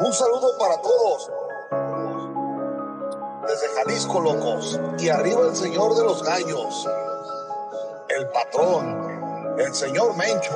Un saludo para todos. Desde Jalisco, locos. Y arriba el señor de los gallos. El patrón. El señor Mencho.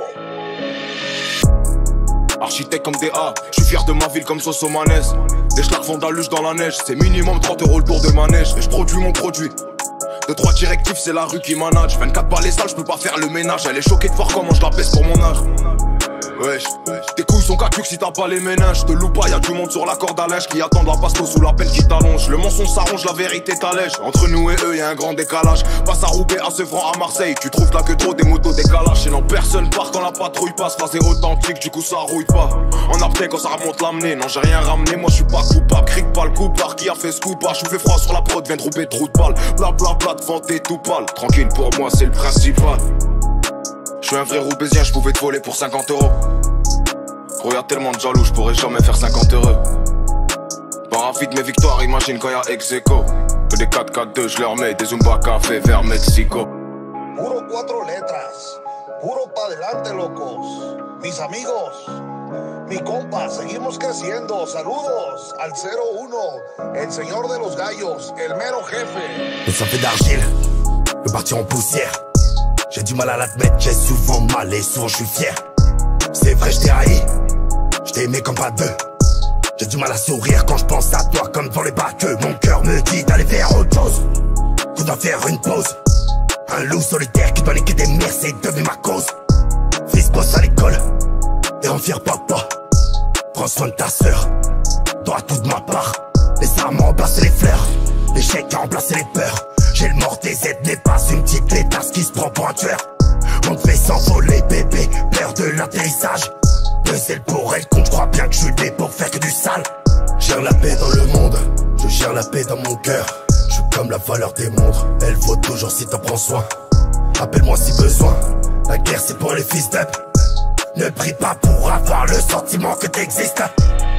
Architecte comme DA, je suis fier de ma ville comme Sosomanes. Des schlags font de la luge dans la neige, c'est minimum 30 € le tour de manège. Et je produis mon produit. 2-3 directifs, c'est la rue qui manage. 24 balles sales, je peux pas faire le ménage. Elle est choquée de voir comment je la baisse pour mon âge. Wesh, tes couilles sont cacuques si t'as pas les méninges. Te loupe pas, y'a du monde sur la corde à linge qui attendent la pasto sous la peine qui t'allonge. Le mensonge s'arrange, la vérité t'allège. Entre nous et eux y'a un grand décalage. Passe à Roubaix, à Sevran, à Marseille. Tu trouves là que trop des motos décalage. Et non, personne part quand la patrouille passe. Phrase est authentique, du coup ça rouille pas. En apnée quand ça remonte l'amener. Non, j'ai rien ramené, moi je suis pas coupable. Cric pas le coupard qui a fait ce coup pas. Je fais froid sur la prod, viens de rouper trou de balle. Bla bla bla devant t'es tout pâle. Tranquille pour moi, c'est le principal. Je suis un vrai roubaisien, je pouvais te voler pour 50 €. Gros y'a tellement de jaloux, je pourrais jamais faire 50 €. Parafite mes victoires, imagine quand y'a ex-écho. Que des 4-4-2, je leur mets des Zumba Café vers Mexico. Puro 4 letras. Puro pa' adelante, locos. Mis amigos. Mi compa, seguimos creciendo. Saludos al 01. El señor de los gallos. El mero jefe. Et ça fait d'argile, le parti en poussière. J'ai du mal à l'admettre, j'ai souvent mal et souvent je suis fier. C'est vrai, je t'ai haï, je t'ai aimé comme pas deux. J'ai du mal à sourire quand je pense à toi comme devant les baqueux. Mon cœur me dit d'aller vers autre chose, qu'on doit faire une pause. Un loup solitaire qui doit niquer des mères, c'est devenu ma cause. Fils bosse à l'école, et en fier papa. Prends soin de ta sœur, dois tout de ma part. Les armes ont remplacé les fleurs, l'échec a remplacé les peurs. J'ai le mort des aides n'est pas une petite létasse qui se prend pour un tueur. On te fait s'envoler bébé, peur de l'atterrissage. Deux ailes pour elle, compte, je crois bien que je suis né pour faire que du sale. Gère la paix dans le monde, je gère la paix dans mon cœur. Je suis comme la valeur des montres, elle vaut toujours si t'en prends soin. Appelle-moi si besoin, la guerre c'est pour les fils d'up. Ne prie pas pour avoir le sentiment que t'existes.